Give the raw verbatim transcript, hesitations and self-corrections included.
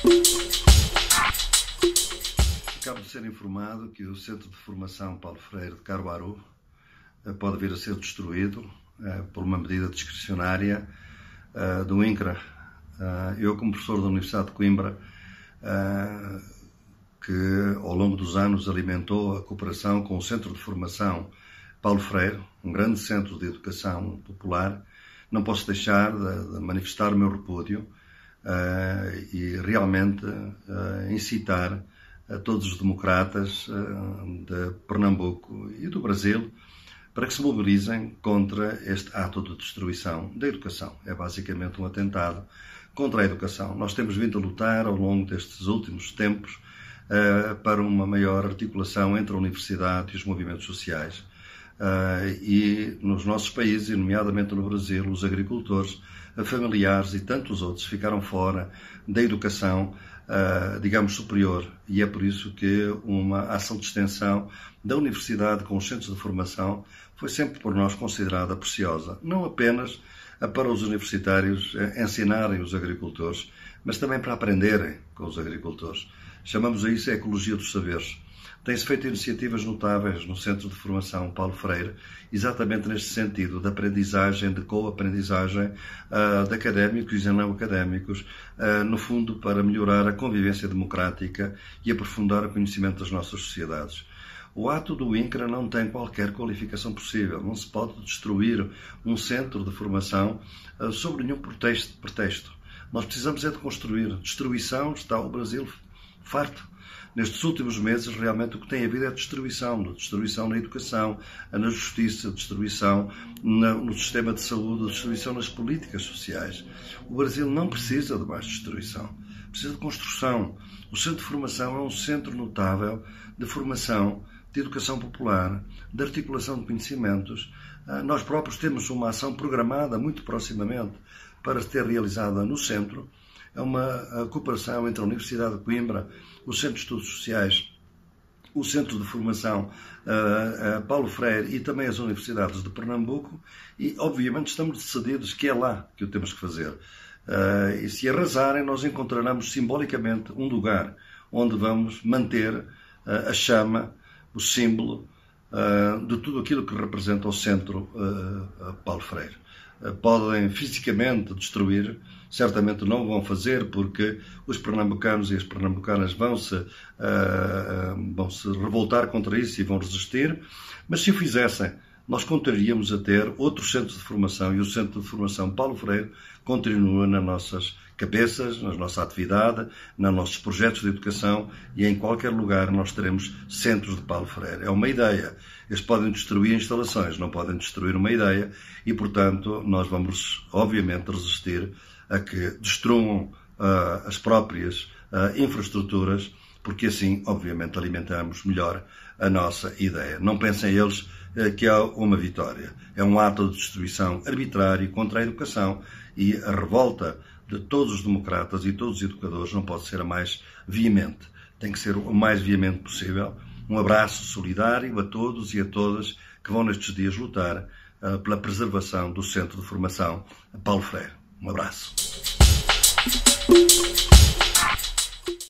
Acabo de ser informado que o Centro de Formação Paulo Freire de Caruaru pode vir a ser destruído por uma medida discricionária do INCRA. Eu, como professor da Universidade de Coimbra, que ao longo dos anos alimentou a cooperação com o Centro de Formação Paulo Freire, um grande centro de educação popular, não posso deixar de, de manifestar o meu repúdio uh, e realmente uh, incitar a todos os democratas uh, de Pernambuco e do Brasil para que se mobilizem contra este ato de destruição da educação. É basicamente um atentado contra a educação. Nós temos vindo a lutar ao longo destes últimos tempos uh, para uma maior articulação entre a universidade e os movimentos sociais. Uh, e nos nossos países, e nomeadamente no Brasil, os agricultores, familiares e tantos outros ficaram fora da educação, uh, digamos, superior. E é por isso que uma ação de extensão da universidade com os centros de formação foi sempre por nós considerada preciosa. Não apenas para os universitários ensinarem os agricultores, mas também para aprenderem com os agricultores. Chamamos a isso a ecologia dos saberes. Tem-se feito iniciativas notáveis no Centro de Formação Paulo Freire, exatamente neste sentido, de aprendizagem, de co-aprendizagem uh, de académicos e não académicos, uh, no fundo para melhorar a convivência democrática e aprofundar o conhecimento das nossas sociedades. O ato do INCRA não tem qualquer qualificação possível. Não se pode destruir um centro de formação uh, sobre nenhum pretexto, pretexto. Nós precisamos é de construir. Destruição está o Brasil farto. Nestes últimos meses, realmente, o que tem havido é destruição. Destruição na educação, na justiça, destruição no sistema de saúde, destruição nas políticas sociais. O Brasil não precisa de mais destruição. Precisa de construção. O Centro de Formação é um centro notável de formação, de educação popular, de articulação de conhecimentos. Nós próprios temos uma ação programada muito proximamente para ser realizada no centro. É uma cooperação entre a Universidade de Coimbra, o Centro de Estudos Sociais, o Centro de Formação uh, uh, Paulo Freire e também as universidades de Pernambuco e, obviamente, estamos decididos que é lá que o temos que fazer. Uh, e se arrasarem, nós encontraremos simbolicamente um lugar onde vamos manter uh, a chama, o símbolo uh, de tudo aquilo que representa o Centro uh, uh, Paulo Freire. Podem fisicamente destruir, certamente não vão fazer, porque os pernambucanos e as pernambucanas vão-se uh, vão-se revoltar contra isso e vão resistir, mas se o fizessem, nós continuaríamos a ter outros centros de formação e o Centro de Formação Paulo Freire continua nas nossas cabeças, na nossa atividade, nos nossos projetos de educação e em qualquer lugar nós teremos centros de Paulo Freire. É uma ideia. Eles podem destruir instalações, não podem destruir uma ideia e, portanto, nós vamos, obviamente, resistir a que destruam uh, as próprias uh, infraestruturas, porque assim, obviamente, alimentamos melhor a nossa ideia. Não pensem eles uh, que há uma vitória. É um ato de destruição arbitrário contra a educação e a revolta de todos os democratas e todos os educadores não pode ser a mais veemente. Tem que ser o mais veemente possível. Um abraço solidário a todos e a todas que vão nestes dias lutar uh, pela preservação do Centro de Formação Paulo Freire. Um abraço.